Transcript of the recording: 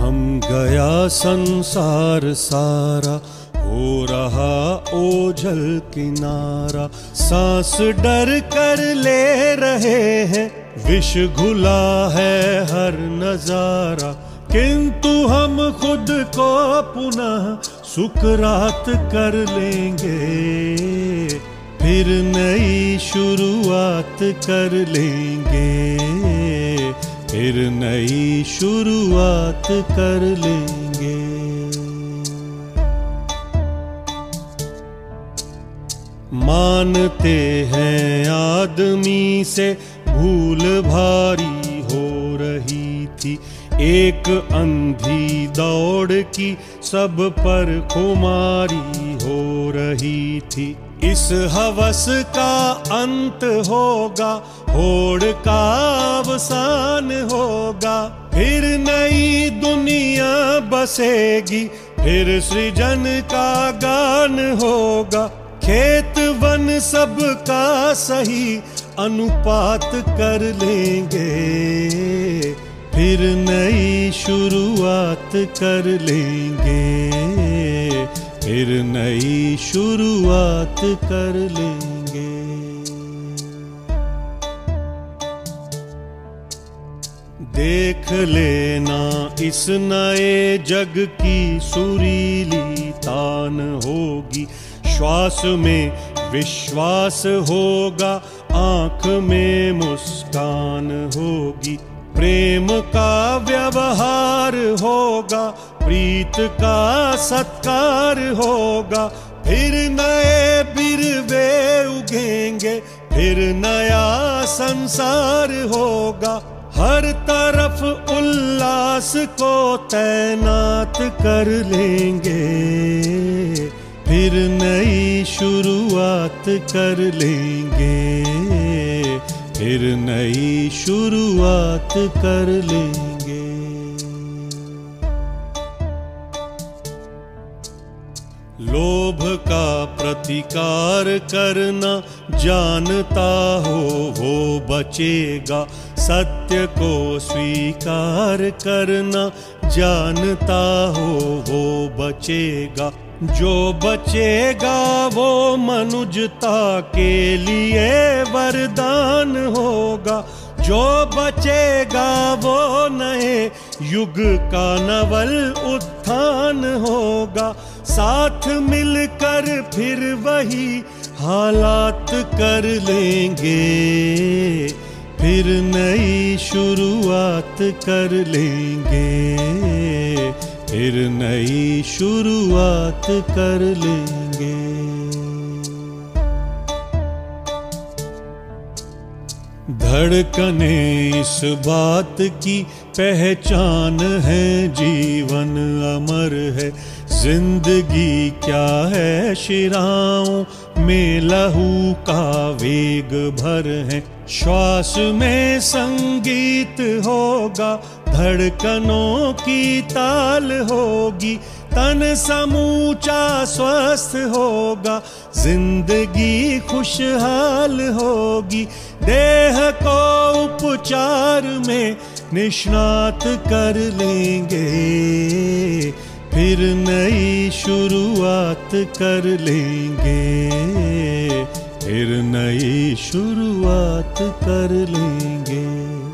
थम गया संसार सारा, हो रहा ओझल किनारा। सांस डर कर ले रहे हैं, विष घुला है हर नजारा। किंतु हम खुद को पुनः सुकरात कर लेंगे, फिर नई शुरुआत कर लेंगे, फिर नई शुरुआत कर लेंगे। मानते हैं आदमी से भूल भारी हो रही थी, एक अंधी दौड़ की सब पर खुमारी हो रही थी। इस हवस का अंत होगा, होड़ का अवसान होगा, फिर नई दुनिया बसेगी, फिर सृजन का गान होगा। खेत वन सबका सही अनुपात कर लेंगे, फिर नई शुरुआत कर लेंगे, फिर नई शुरुआत कर लेंगे। देख लेना इस नए जग की सुरीली तान होगी, श्वास में विश्वास होगा, आंख में मुस्कान होगी। प्रेम का व्यवहार होगा, प्रीत का सत्कार होगा, फिर नए बिरवे उगेंगे, फिर नया संसार होगा। हर तरफ उल्लास को तैनात कर लेंगे, फिर नई शुरुआत कर लेंगे, फिर नई शुरुआत कर लेंगे। लोभ का प्रतिकार करना जानता हो वो बचेगा, सत्य को स्वीकार करना जानता हो वो बचेगा। जो बचेगा वो मनुजता के लिए वरदान होगा, जो बचेगा वो नए युग का नवल उत्थान होगा। साथ मिलकर फिर वही हालात कर लेंगे, फिर नई शुरुआत कर लेंगे, फिर नई शुरुआत कर लेंगे। धड़कने इस बात की पहचान है, जीवन अमर है, जिंदगी क्या है शिराओं में लहू का वेग भर है। श्वास में संगीत होगा, धड़कनों की ताल होगी, तन समूचा स्वस्थ होगा, जिंदगी खुशहाल होगी। देह को उपचार में निष्णात कर लेंगे, फिर नई शुरुआत कर लेंगे, फिर नई शुरुआत कर लेंगे।